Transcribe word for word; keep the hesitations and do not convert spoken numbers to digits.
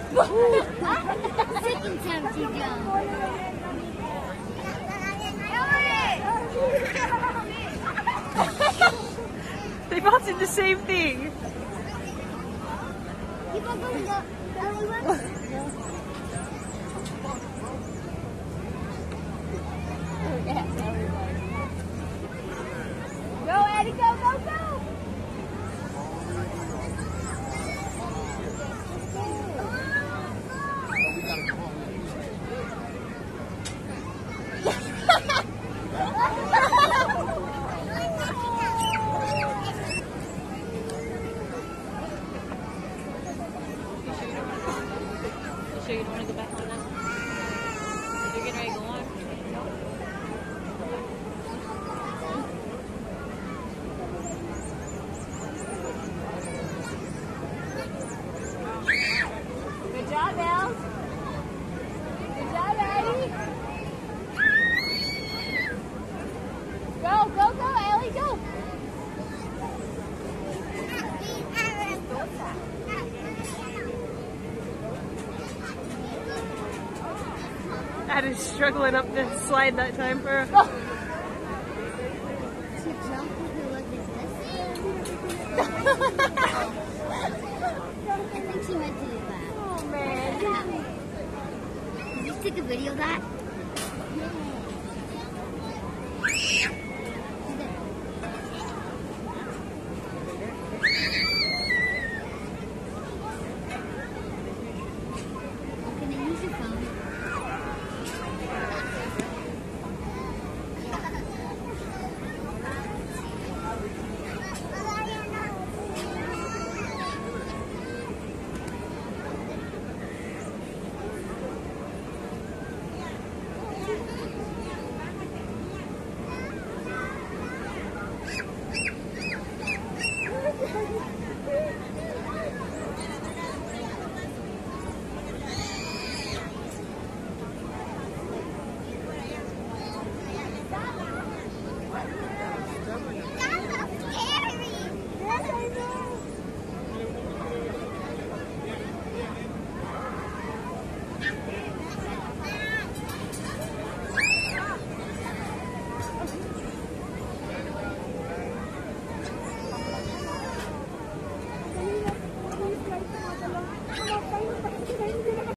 Second time she jumped. They both did the same thing. Go, Addie, go, go, go! Sure you don't want to go back to them? They're getting ready to go on. Good job, Elle. Good job, Addie. Go, go, go, Ellie, go. Addie's struggling up the slide that time for her. Go. She jumped with her leg like this. I think she meant to do that. Oh man. Did you take a video of that?